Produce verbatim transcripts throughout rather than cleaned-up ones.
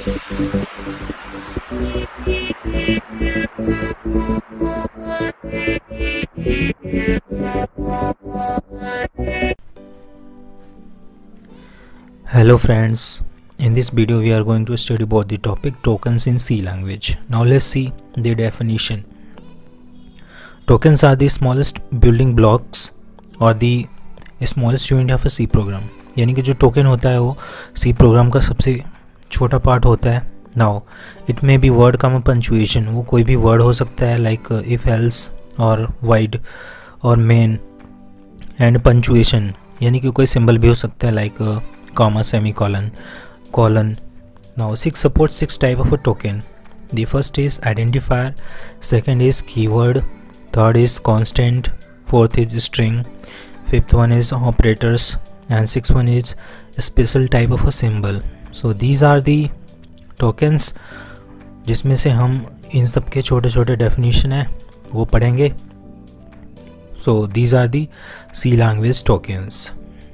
Hello friends, in this video we are going to study about the topic tokens in C language. Now let's see the definition. Tokens are the smallest building blocks or the smallest unit of a C program. यानी कि जो token होता है वो C programme का सबसे छोटा part होता है. Now it may be word comma punctuation, वो कोई भी वर्ड हो सकता है like if else और void और main, and punctuation यानी कि कोई सिंबल भी हो सकता है like comma, semicolon, colon. Now six supports six type of a token. The first is identifier, second is keyword, third is constant, fourth is string, fifth one is operators, and sixth one is special type of a symbol. So these are the tokens जिसमें से हम इन सब के छोटे छोटे definition है वो पढ़ेंगे. So these are the C language tokens.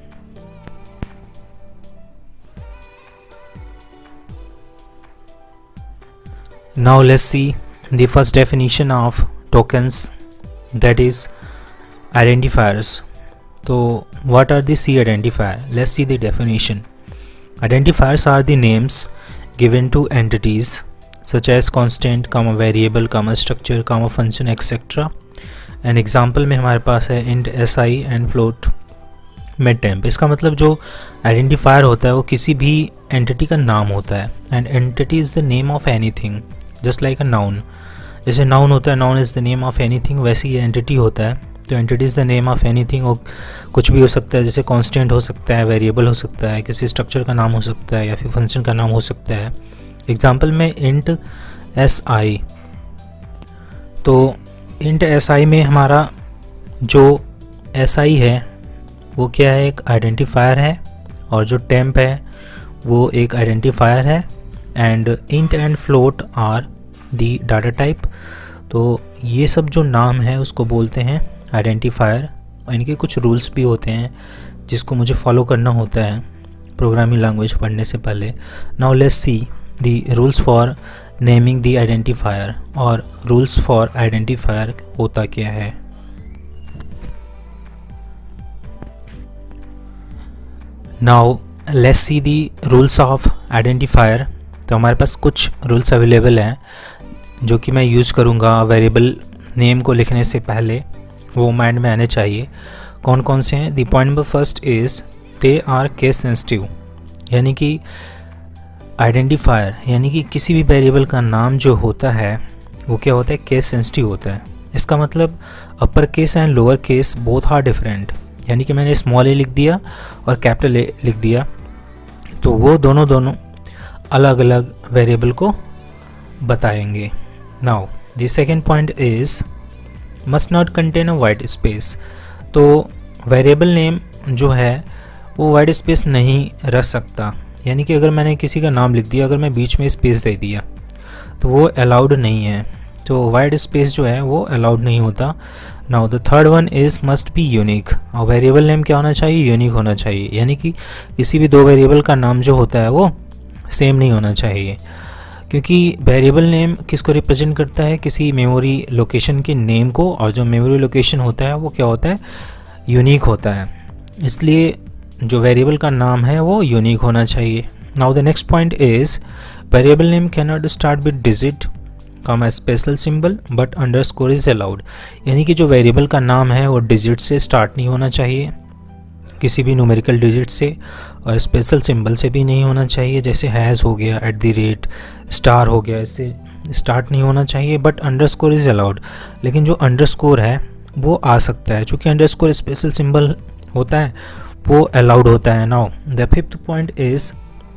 Now let's see the first definition of tokens, that is identifiers. So what are the C identifier? Let's see the definition. Identifiers are the names given to entities such as constant, comma variable, comma structure, comma function, et cetera. An example में हमारे पास है int si and float med temp. इसका मतलब जो identifier होता है वो किसी भी entity का नाम होता है. And entity is the name of anything. Just like a noun, जैसे नाउन होता है noun is the name of anything, वैसे ही एंटिटी होता है तो entity is the name of anything. और कुछ भी हो सकता है, जैसे कांस्टेंट हो सकता है, वेरिएबल हो सकता है, किसी स्ट्रक्चर का नाम हो सकता है या फिर फंक्शन का नाम हो सकता है. एग्जांपल में इंट एस आई, तो इंट एस आई में हमारा जो एस आई है वो क्या है, एक आइडेंटिफायर है, और जो टेम्प है वो एक आइडेंटिफायर है. And int and float are the data type. तो ये सब जो नाम है उसको बोलते हैं आइडेंटिफायर. और इनके कुछ रूल्स भी होते हैं जिसको मुझे फॉलो करना होता है प्रोग्रामिंग लैंग्वेज पढ़ने से पहले. Now let's see the rules for naming the identifier, और रूल्स फॉर आइडेंटिफायर होता क्या है. Now let's see the rules of identifier. तो हमारे पास कुछ रूल्स अवेलेबल हैं जो कि मैं यूज़ करूँगा वेरिएबल नेम को लिखने से पहले, वो माइंड में आने चाहिए. कौन कौन से हैं? The point number first is they are case sensitive. यानी कि आइडेंटिफायर यानी कि किसी भी वेरिएबल का नाम जो होता है वो क्या होता है, केस सेंसिटिव होता है. इसका मतलब upper case and lower case both are different. यानी कि मैंने स्मॉल ए लिख दिया और कैपिटल ए लिख दिया तो वो दोनों दोनों अलग अलग वेरिएबल को बताएंगे. Now the second point is must not contain a white space. तो वेरिएबल नेम जो है वो वाइट स्पेस नहीं रख सकता. यानी कि अगर मैंने किसी का नाम लिख दिया, अगर मैं बीच में स्पेस दे दिया तो वो अलाउड नहीं है. तो वाइट स्पेस जो है वो अलाउड नहीं होता. Now the third one is must be unique. और वेरिएबल नेम क्या होना चाहिए, यूनिक होना चाहिए. यानी कि किसी भी दो वेरिएबल का नाम जो होता है वो सेम नहीं होना चाहिए, क्योंकि वेरिएबल नेम किसको रिप्रेजेंट करता है, किसी मेमोरी लोकेशन के नेम को, और जो मेमोरी लोकेशन होता है वो क्या होता है, यूनिक होता है. इसलिए जो वेरिएबल का नाम है वो यूनिक होना चाहिए. Now the next point is variable name can not start with digit comma special symbol but underscore is allowed. यानी कि जो वेरिएबल का नाम है वो डिजिट से स्टार्ट नहीं होना चाहिए, किसी भी न्यूमेरिकल डिजिट से, और स्पेशल सिंबल से भी नहीं होना चाहिए, जैसे हैज़ हो गया, एट द रेट, स्टार हो गया, इससे स्टार्ट नहीं होना चाहिए. But underscore is allowed. लेकिन जो अंडरस्कोर है वो आ सकता है, चूँकि अंडरस्कोर स्पेशल सिंबल होता है वो अलाउड होता है. Now the fifth point is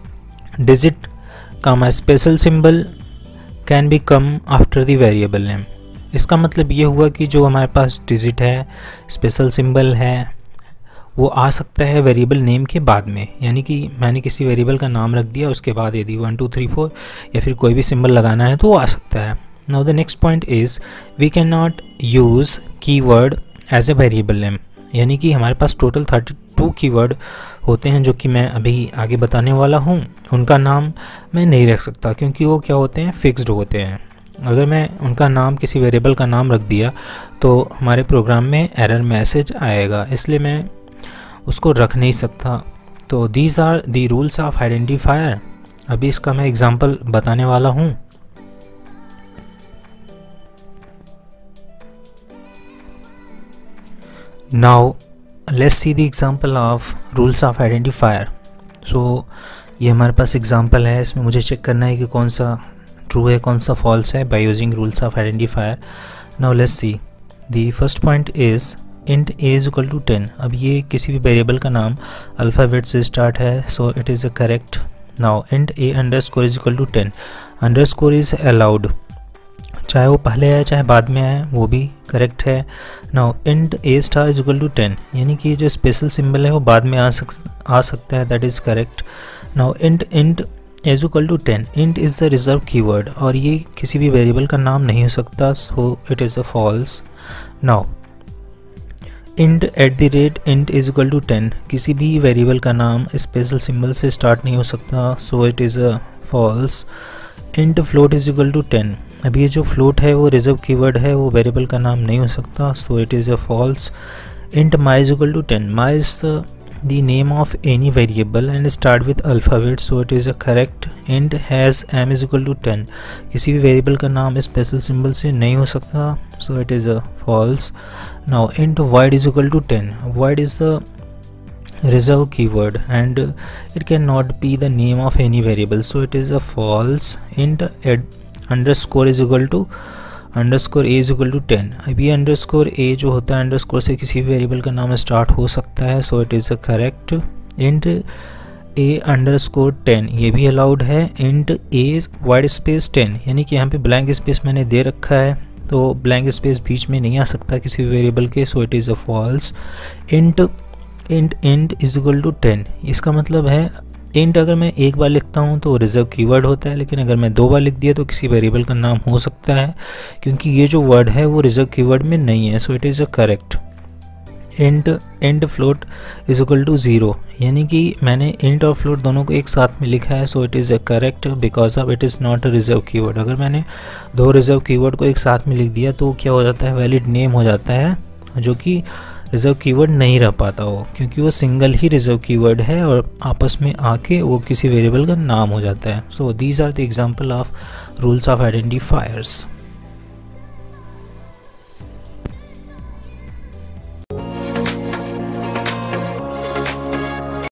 digit comma special symbol can be come after the variable name. इसका मतलब ये हुआ कि जो हमारे पास डिजिट है, स्पेशल सिंबल है, वो आ सकता है वेरिएबल नेम के बाद में. यानी कि मैंने किसी वेरिएबल का नाम रख दिया, उसके बाद यदि वन टू थ्री फोर या फिर कोई भी सिंबल लगाना है तो वो आ सकता है. Now the next point is we can not use keyword as a variable name. यानी कि हमारे पास टोटल थर्टी टू कीवर्ड होते हैं जो कि मैं अभी आगे बताने वाला हूँ, उनका नाम मैं नहीं रख सकता क्योंकि वो क्या होते हैं, फिक्स्ड होते हैं। अगर मैं उनका नाम किसी वेरिएबल का नाम रख दिया तो हमारे प्रोग्राम में एरर मैसेज आएगा, इसलिए मैं उसको रख नहीं सकता। तो these are the rules of identifier. अभी इसका मैं एग्जांपल बताने वाला हूँ। Now let's see the example of rules of identifier. So ये हमारे पास एग्जांपल है, इसमें मुझे चेक करना है कि कौन सा ट्रू है कौन सा फॉल्स है by using rules of identifier. Now let's see the first point is int a is equal to ten. अब ये किसी भी वेरिएबल का नाम अल्फ़ाबेट से स्टार्ट है, so it is a correct. Now int a underscore is equal to ten. Underscore is allowed, चाहे वो पहले आए चाहे बाद में आए, वो भी करेक्ट है। Now int a star is equal to ten, यानी कि जो स्पेशल सिंबल है वो बाद में आ सक आ सकता है, that is correct. Now int int is equal to ten, int is the reserve keyword और ये किसी भी वेरिएबल का नाम नहीं हो सकता, so it is a false. Now int at the rate int is equal to ten, किसी भी वेरिएबल का नाम स्पेशल सिंबल से स्टार्ट नहीं हो सकता, so it is a false. Int float is equal to ten, अब ये जो फ्लोट है वो रिजर्व कीवर्ड है, वो वेरिएबल का नाम नहीं हो सकता, so it is a false. Int my is equal to ten, my is the name of any variable and start with alphabet, so it is a correct. int has m is equal to ten, किसी भी variable का नाम special symbol से नहीं हो सकता, so it is a false. now int void is equal to ten, void is the reserve keyword and it cannot be the name of any variable, so it is a false. int add underscore is equal to underscore a is equal to ten, अब ये underscore ए जो होता है underscore से किसी variable का नाम start हो सकता है, so it is a correct. Int a underscore ten, ये भी अलाउड है। Int a wide space ten, यानी कि यहाँ पे ब्लैंक स्पेस मैंने दे रखा है, तो ब्लैंक स्पेस बीच में नहीं आ सकता किसी वेरिएबल के, so it is a false. Int int int is equal to ten, इसका मतलब है इंट अगर मैं एक बार लिखता हूँ तो रिजर्व कीवर्ड होता है, लेकिन अगर मैं दो बार लिख दिया तो किसी वेरिएबल का नाम हो सकता है, क्योंकि ये जो वर्ड है वो रिजर्व कीवर्ड में नहीं है, so it is a correct. Int int float is equal to zero, यानी कि मैंने इंट और फ्लोट दोनों को एक साथ में लिखा है, so it is a correct because of it is not a reserve keyword. अगर मैंने दो रिजर्व कीवर्ड को एक साथ में लिख दिया तो क्या हो जाता है, वैलिड नेम हो जाता है, जो कि रिजर्व कीवर्ड नहीं रह पाता हो, क्योंकि वो सिंगल ही रिजर्व कीवर्ड है और आपस में आके वो किसी वेरिएबल का नाम हो जाता है। So these are the example of rules of identifiers.